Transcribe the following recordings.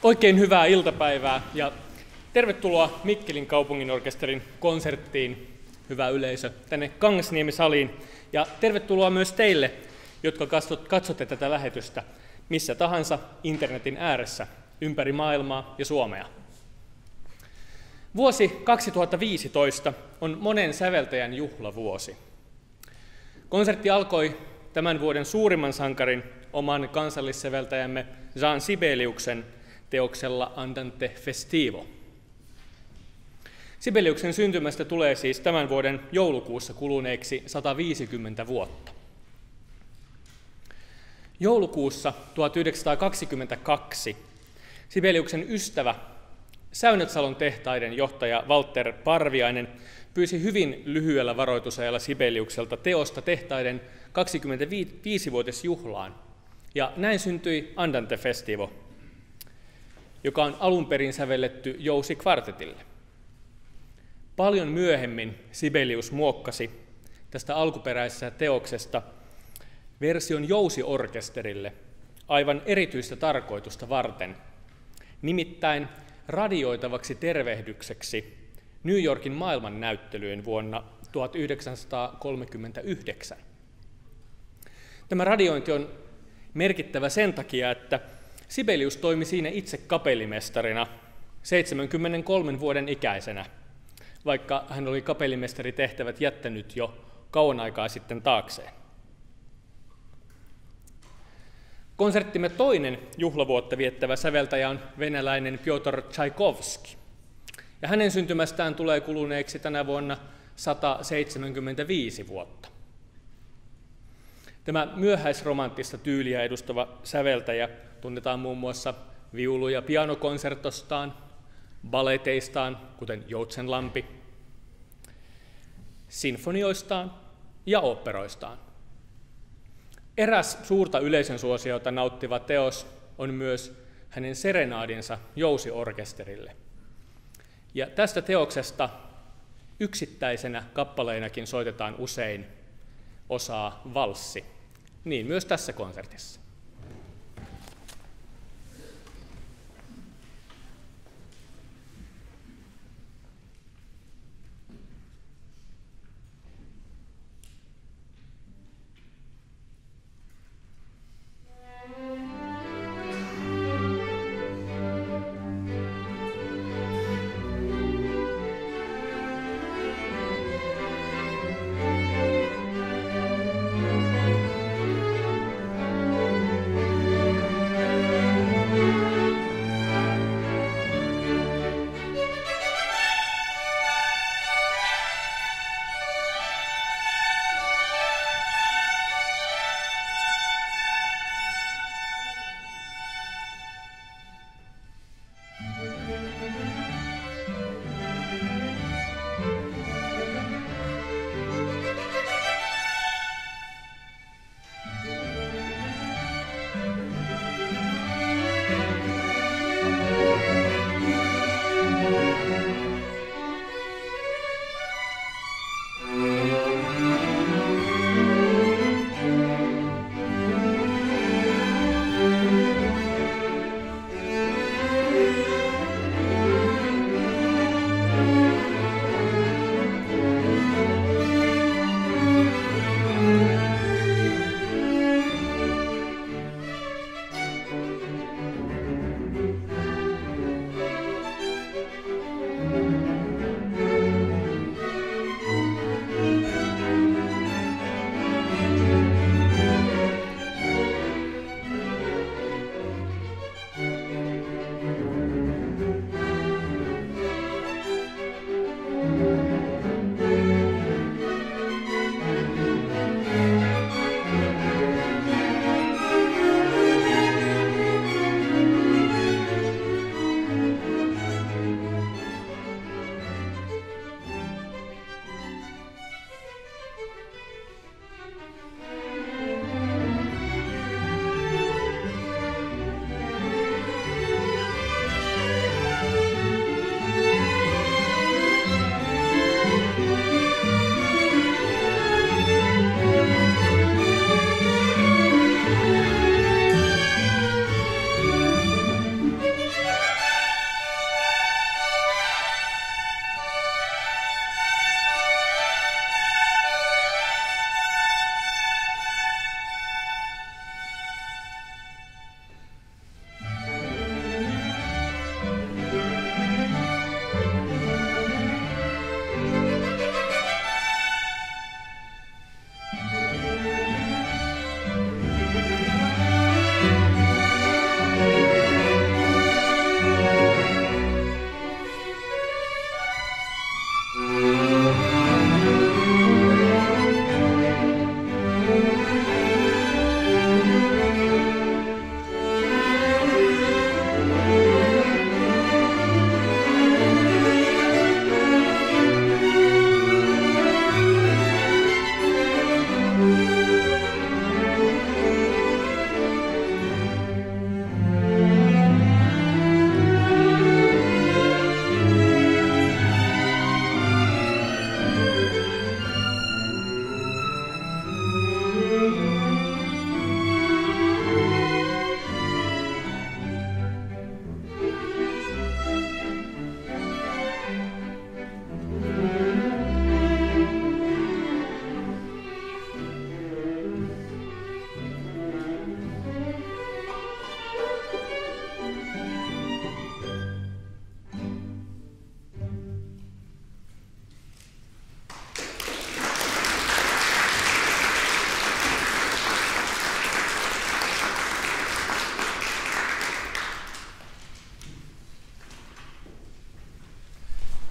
Oikein hyvää iltapäivää ja tervetuloa Mikkelin kaupunginorkesterin konserttiin, hyvä yleisö, tänne Kangasniemi-saliin. Ja tervetuloa myös teille, jotka katsotte tätä lähetystä missä tahansa internetin ääressä ympäri maailmaa ja Suomea. Vuosi 2015 on monen säveltäjän juhlavuosi. Konsertti alkoi tämän vuoden suurimman sankarin, oman kansallissäveltäjämme Jean Sibeliuksen teoksella Andante festivo. Sibeliuksen syntymästä tulee siis tämän vuoden joulukuussa kuluneeksi 150 vuotta. Joulukuussa 1922 Sibeliuksen ystävä, Säynätsalon tehtaiden johtaja Walter Parviainen pyysi hyvin lyhyellä varoitusajalla Sibeliukselta teosta tehtaiden 25-vuotisjuhlaan, ja näin syntyi Andante festivo, joka on alun perin sävelletty jousikvartetille. Paljon myöhemmin Sibelius muokkasi tästä alkuperäisestä teoksesta version jousiorkesterille aivan erityistä tarkoitusta varten, nimittäin radioitavaksi tervehdykseksi New Yorkin maailmannäyttelyyn vuonna 1939. Tämä radiointi on merkittävä sen takia, että Sibelius toimi siinä itse kapellimestarina 73 vuoden ikäisenä, vaikka hän oli kapellimestaritehtävät jättänyt jo kauan aikaa sitten taakseen. Konserttimme toinen juhlavuotta viettävä säveltäjä on venäläinen Pjotr Tchaikovski, ja hänen syntymästään tulee kuluneeksi tänä vuonna 175 vuotta. Tämä myöhäisromanttista tyyliä edustava säveltäjä tunnetaan muun muassa viulu- ja pianokonsertostaan, balleteistaan, kuten Joutsenlampi, sinfonioistaan ja oopperoistaan. Eräs suurta yleisön suosiota nauttiva teos on myös hänen serenaadinsa jousiorkesterille. Ja tästä teoksesta yksittäisenä kappaleenakin soitetaan usein osaa valssi, niin myös tässä konsertissa.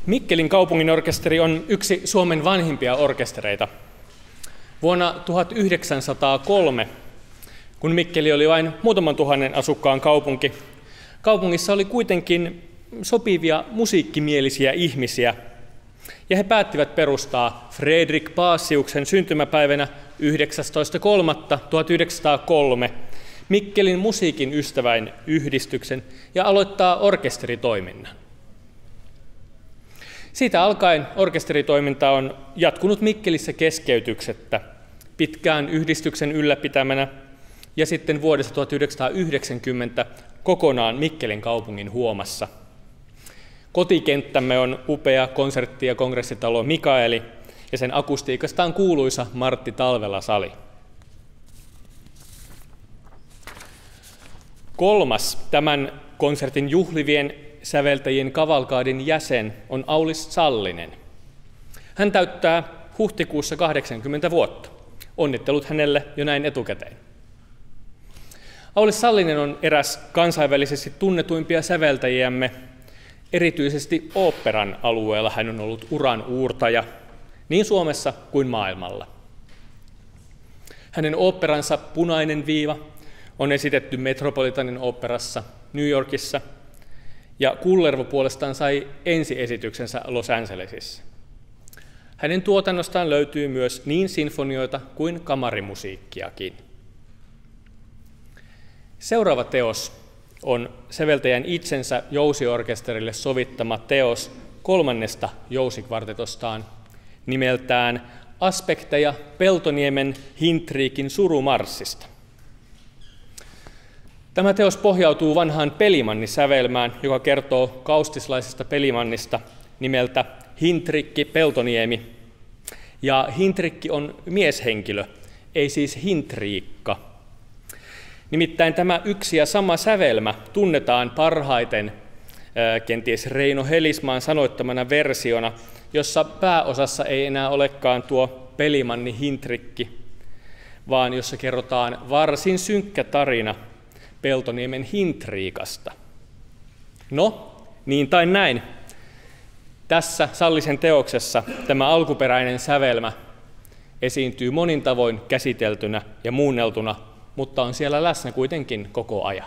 Mikkelin kaupunginorkesteri on yksi Suomen vanhimpia orkestereita. Vuonna 1903, kun Mikkeli oli vain muutaman tuhannen asukkaan kaupunki, kaupungissa oli kuitenkin sopivia musiikkimielisiä ihmisiä, ja he päättivät perustaa Fredrik Paasiuksen syntymäpäivänä 19.3.1903 Mikkelin musiikin ystäväin yhdistyksen ja aloittaa orkesteritoiminnan. Siitä alkaen orkesteritoiminta on jatkunut Mikkelissä keskeytyksettä pitkään yhdistyksen ylläpitämänä ja sitten vuodesta 1990 kokonaan Mikkelin kaupungin huomassa. Kotikenttämme on upea konsertti- ja kongressitalo Mikaeli ja sen akustiikastaan kuuluisa Martti Talvela-sali. Kolmas tämän konsertin juhlivien säveltäjien kavalkaadin jäsen on Aulis Sallinen. Hän täyttää huhtikuussa 80 vuotta. Onnittelut hänelle jo näin etukäteen. Aulis Sallinen on eräs kansainvälisesti tunnetuimpia säveltäjiämme. Erityisesti oopperan alueella hän on ollut uran uurtaja niin Suomessa kuin maailmalla. Hänen oopperansa Punainen viiva on esitetty Metropolitanin oopperassa New Yorkissa, ja Kullervo puolestaan sai ensiesityksensä Los Angelesissa. Hänen tuotannostaan löytyy myös niin sinfonioita kuin kamarimusiikkiakin. Seuraava teos on säveltäjän itsensä jousiorkesterille sovittama teos kolmannesta jousikvartetostaan nimeltään Aspekteja Peltoniemen Hintriikin surumarssista. Tämä teos pohjautuu vanhaan pelimannisävelmään, joka kertoo kaustislaisesta pelimannista nimeltä Hintrikki Peltoniemi. Ja Hintrikki on mieshenkilö, ei siis Hintriikka. Nimittäin tämä yksi ja sama sävelmä tunnetaan parhaiten kenties Reino Helismaan sanoittamana versiona, jossa pääosassa ei enää olekaan tuo pelimanni Hintrikki, vaan jossa kerrotaan varsin synkkä tarina Peltoniemen Hintriikasta. No, niin tai näin. Tässä Sallisen teoksessa tämä alkuperäinen sävelmä esiintyy monin tavoin käsiteltynä ja muunneltuna, mutta on siellä läsnä kuitenkin koko ajan.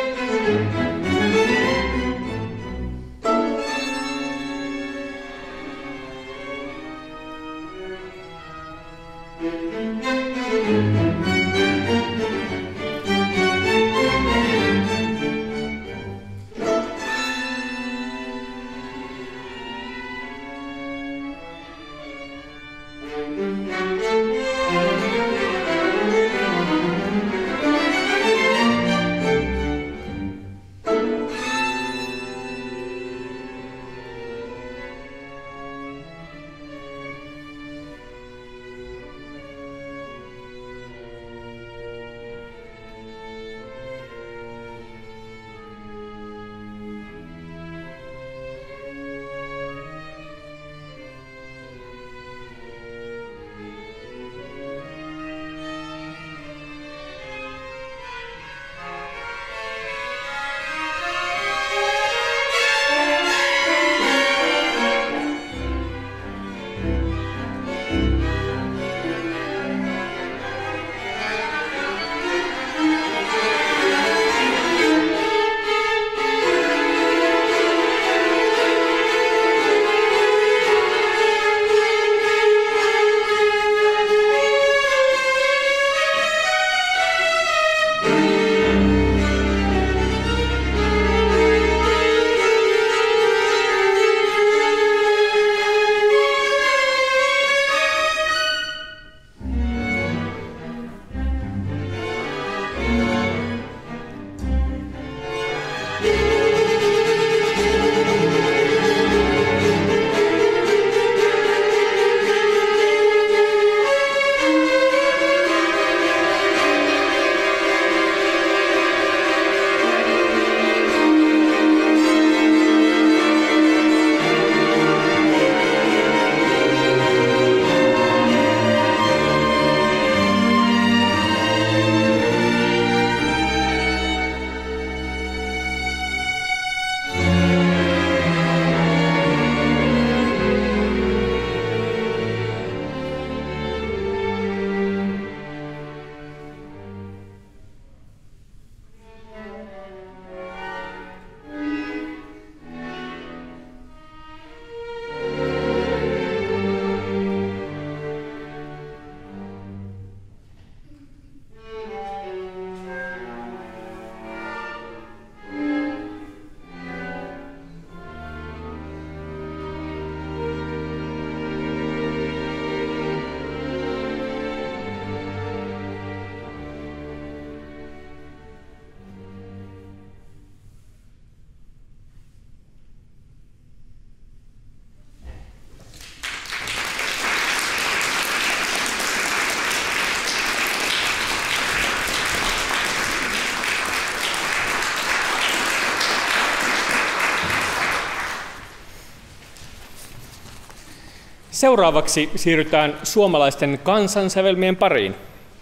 Seuraavaksi siirrytään suomalaisten kansansävelmien pariin.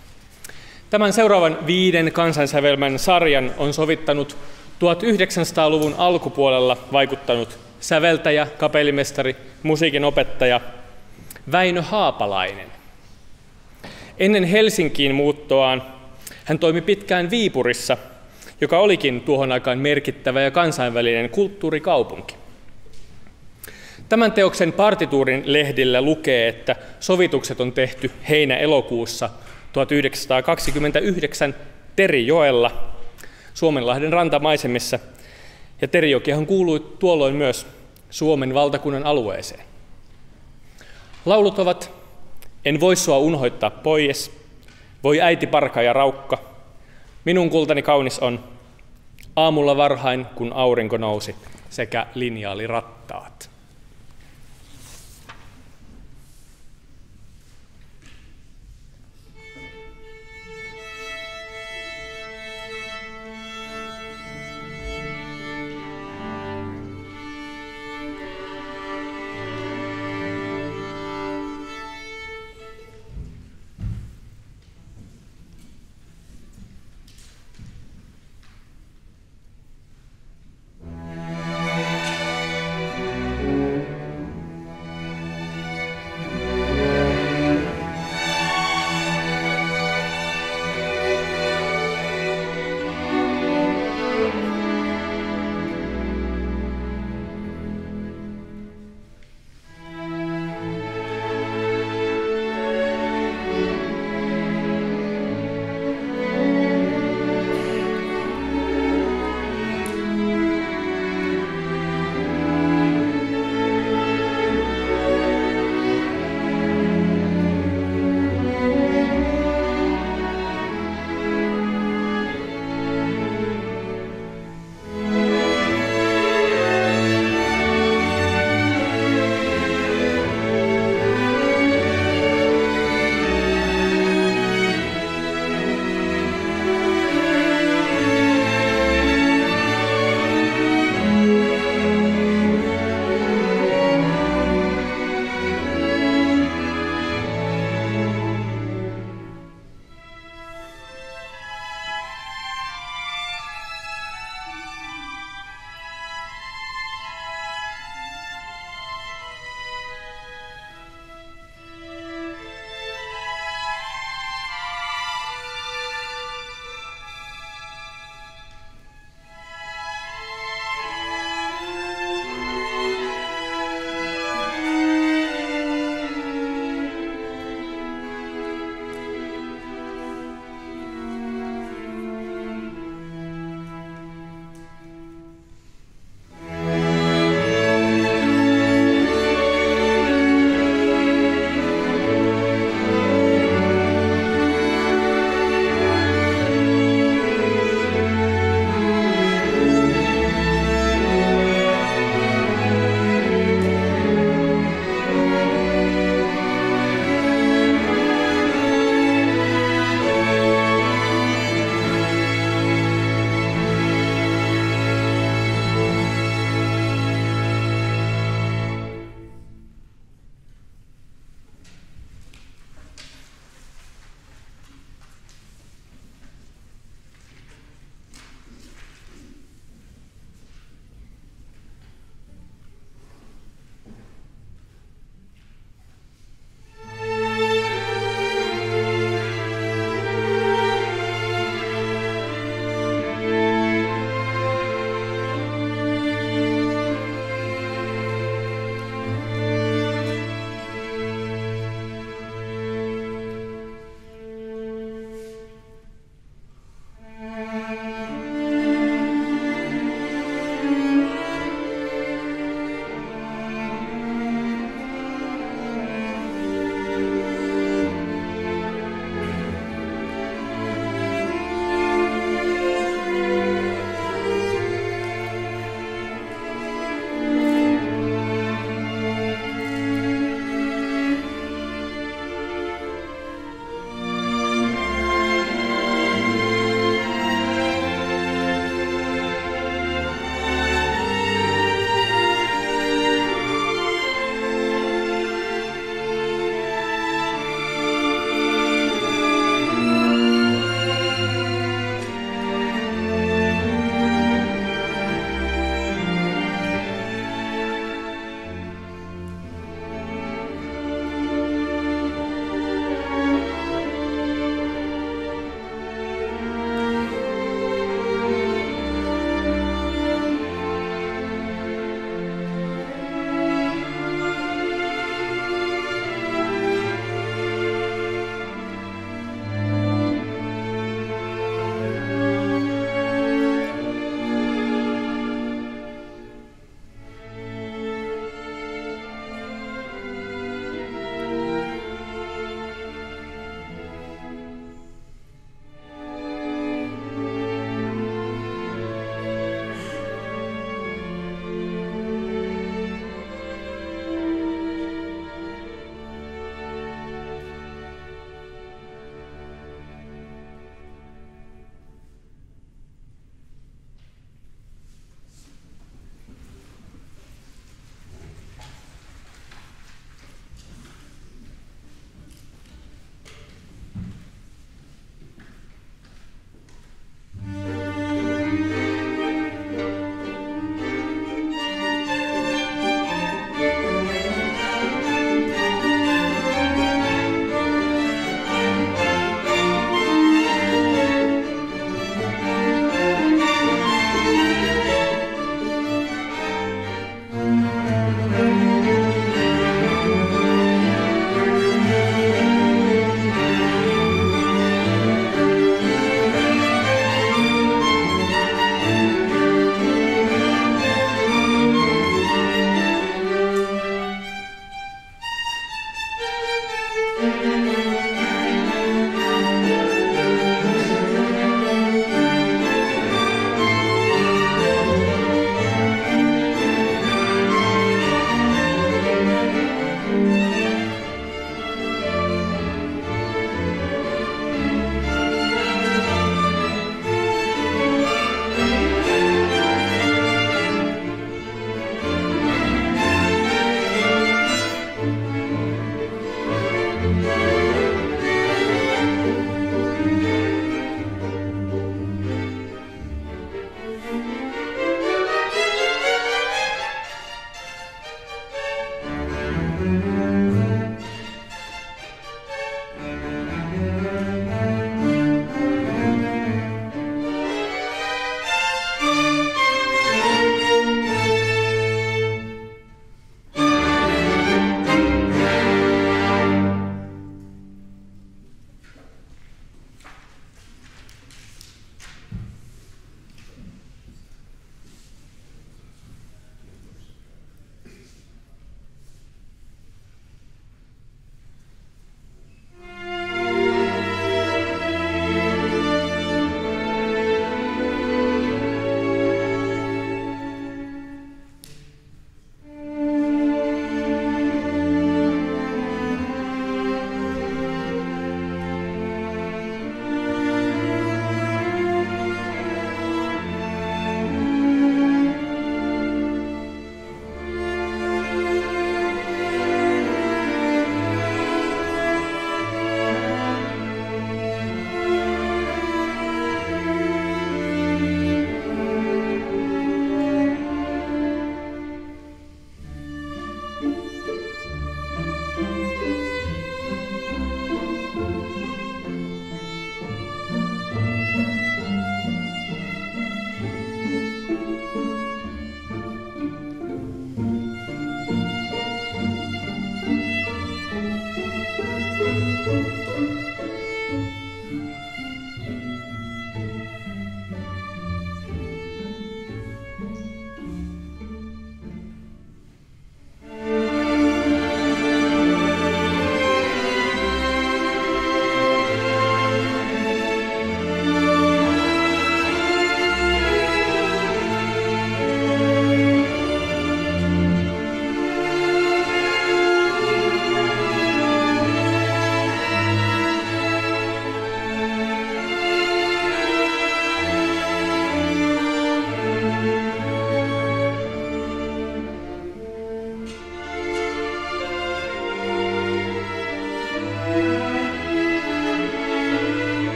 Tämän seuraavan 5 kansansävelmän sarjan on sovittanut 1900-luvun alkupuolella vaikuttanut säveltäjä, kapellimestari, musiikin opettaja Väinö Haapalainen. Ennen Helsinkiin muuttoaan hän toimi pitkään Viipurissa, joka olikin tuohon aikaan merkittävä ja kansainvälinen kulttuurikaupunki. Tämän teoksen partituurin lehdillä lukee, että sovitukset on tehty heinä-elokuussa 1929 Terijoella, Suomenlahden rantamaisemissa, ja Terijokihan kuului tuolloin myös Suomen valtakunnan alueeseen. Laulut ovat En voi sua unhoittaa pois, Voi äiti parka ja raukka, Minun kultani kaunis on, Aamulla varhain kun aurinko nousi sekä linjaalirattaat.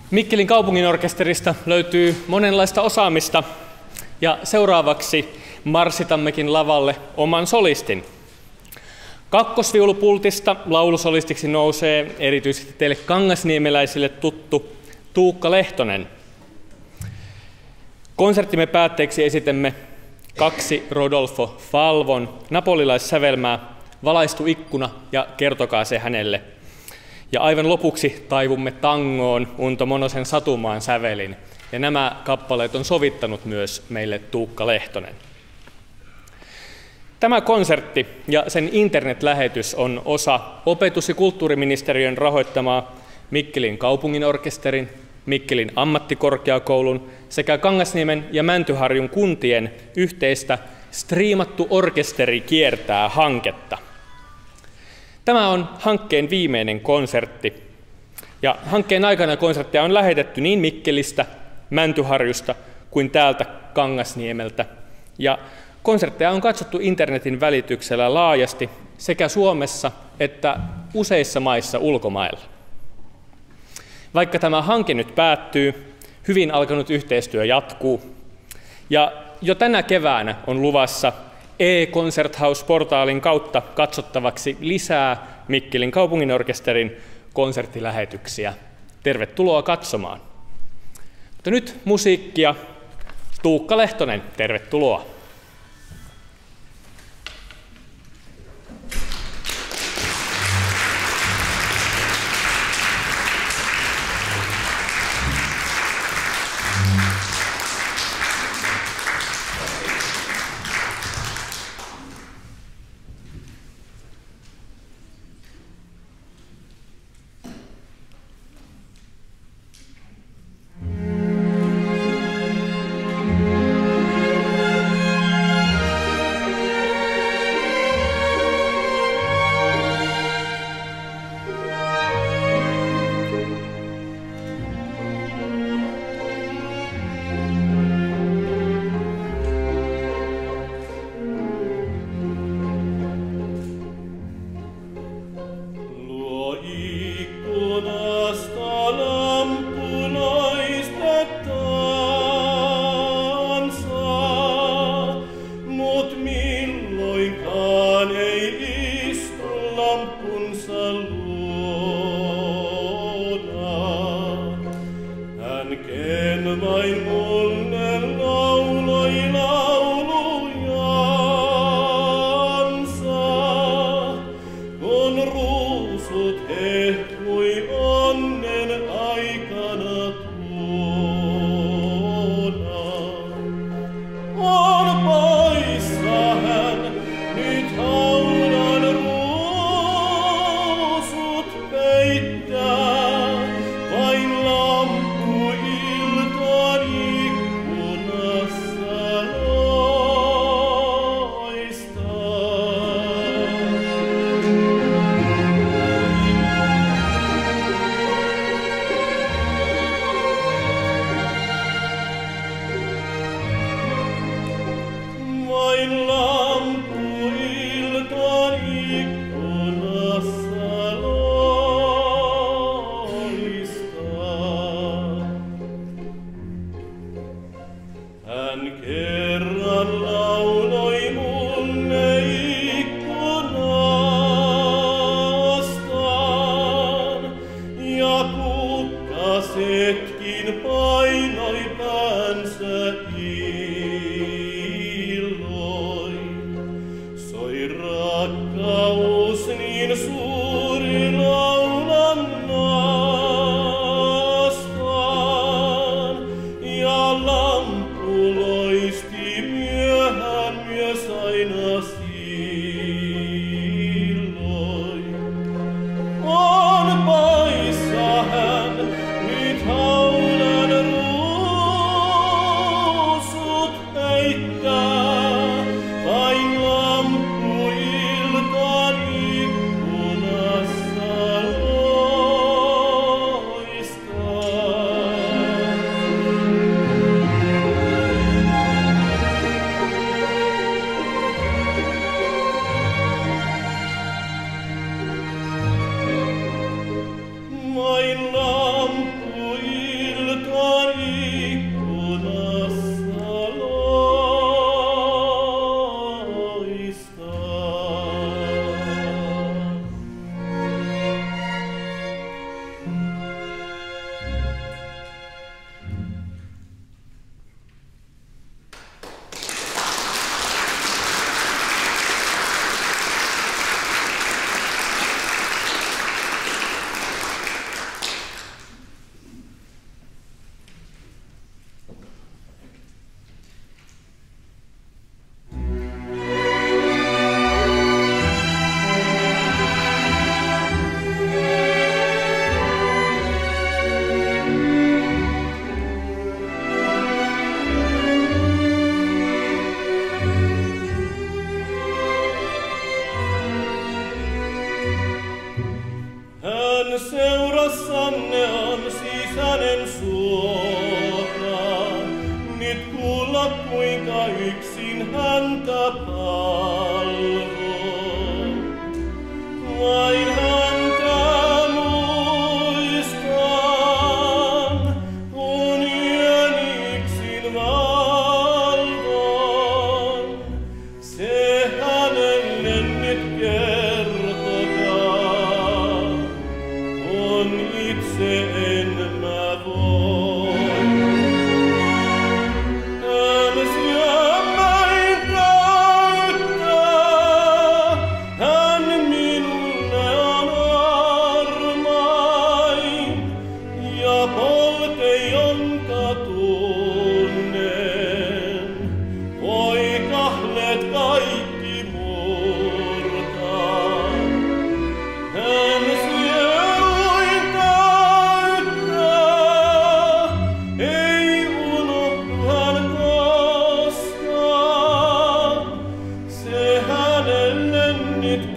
Mikkelin kaupunginorkesterista löytyy monenlaista osaamista ja seuraavaksi marssitammekin lavalle oman solistin. Kakkosviulupultista laulusolistiksi nousee erityisesti teille kangasniemeläisille tuttu Tuukka Lehtonen. Konserttimme päätteeksi esitämme 2 Rodolfo Falvon napolilaissävelmää Valaistu ikkuna ja kertokaa se hänelle. Ja aivan lopuksi taivumme tangoon Unto Monosen Satumaan sävelin. Ja nämä kappaleet on sovittanut myös meille Tuukka Lehtonen. Tämä konsertti ja sen internetlähetys on osa opetus- ja kulttuuriministeriön rahoittamaa Mikkelin kaupunginorkesterin, Mikkelin ammattikorkeakoulun sekä Kangasniemen ja Mäntyharjun kuntien yhteistä Striimattu orkesteri kiertää -hanketta. Tämä on hankkeen viimeinen konsertti. Ja hankkeen aikana konsertteja on lähetetty niin Mikkelistä, Mäntyharjusta kuin täältä Kangasniemeltä. Ja konsertteja on katsottu internetin välityksellä laajasti sekä Suomessa että useissa maissa ulkomailla. Vaikka tämä hanke nyt päättyy, hyvin alkanut yhteistyö jatkuu. Ja jo tänä keväänä on luvassa e-Concerthouse-portaalin kautta katsottavaksi lisää Mikkelin kaupunginorkesterin konserttilähetyksiä. Tervetuloa katsomaan. Mutta nyt musiikkia. Tuukka Lehtonen, tervetuloa. nyt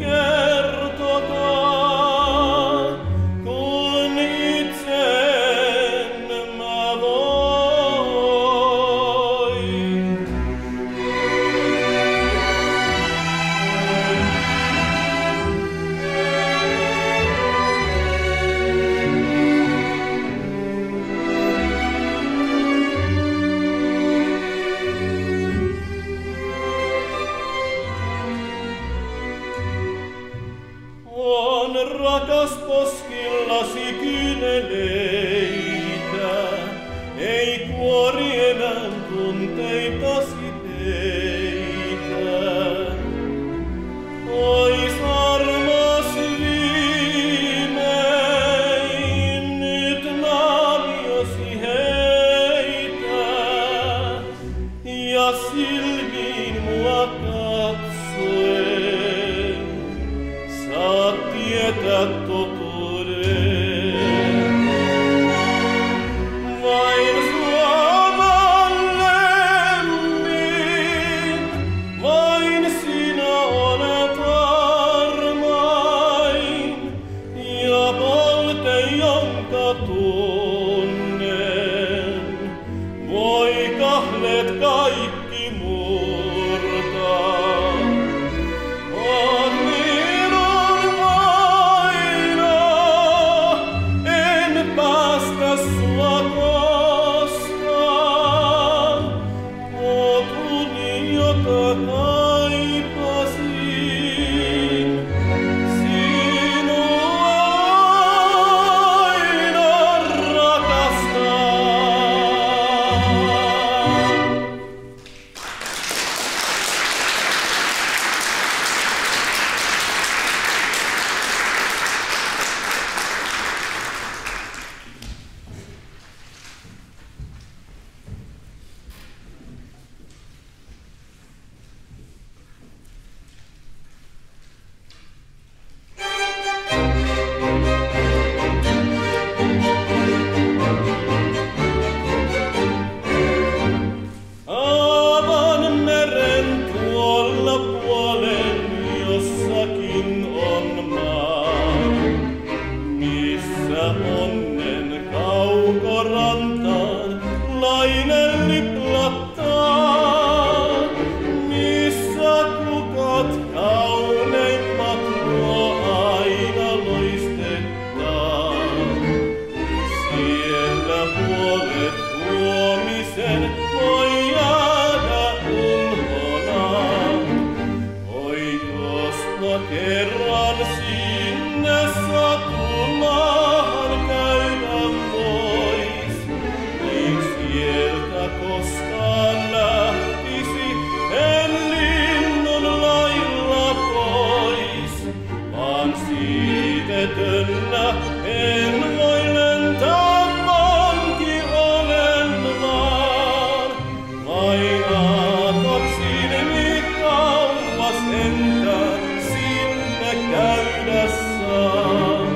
kertokaa, kun itse en mä voi. On rakas poskillasi kyyneleitä, ei kuori enää tunteitasi peitä. Ois armas viimein nyt naamiosi heitä, ja silmiin mua katsoen saat tietää totuuden. Vain Suomen lemmin, vain sinä olet armain, ja volte, jonka tunnen, voi kahlet kaikki murtaa. On minun vaino, en päästä sua koskaan. Oot uni, jota kaipasin, sinua aina rakastan. Avan meren tuolla puolen jossakin on maa, missä onnen kaukorantaan laine liplattaa, missä kukat kauneimmat luo aina loistettaa. Siellä huolet huomisen voi jäädä unhonaan. Oi jospa kerran sinne satumaan käydä vois, niin sieltä koskaan lähtisi en linnun lailla pois, vaan siitetönä en voi lentää, vanki olen vaan. Vain aatoksin kauas entään sinne käydä saan.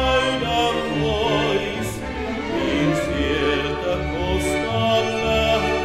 Käydä pois, niin sieltä koskaan lähtee.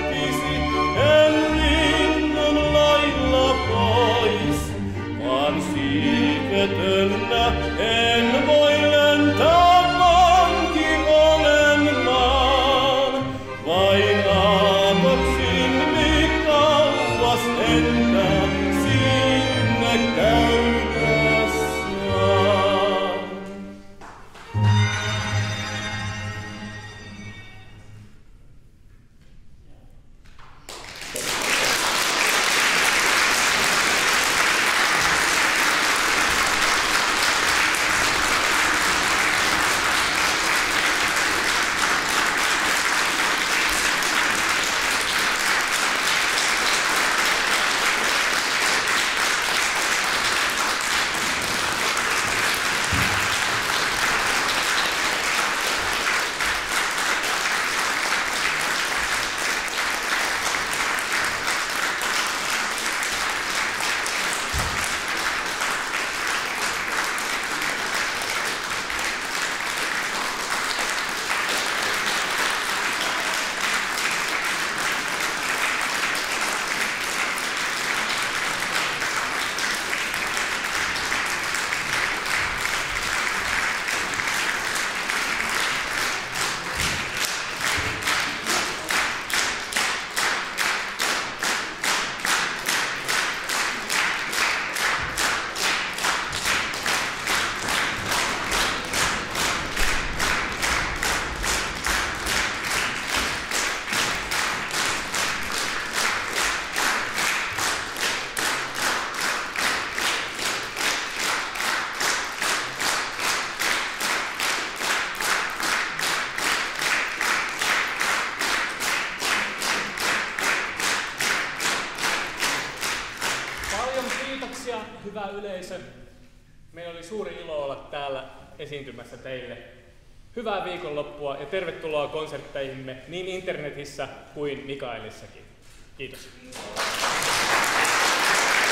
hyvä yleisö. Meillä oli suuri ilo olla täällä esiintymässä teille. Hyvää viikonloppua ja tervetuloa konsertteihimme niin internetissä kuin Mikaelissakin. Kiitos.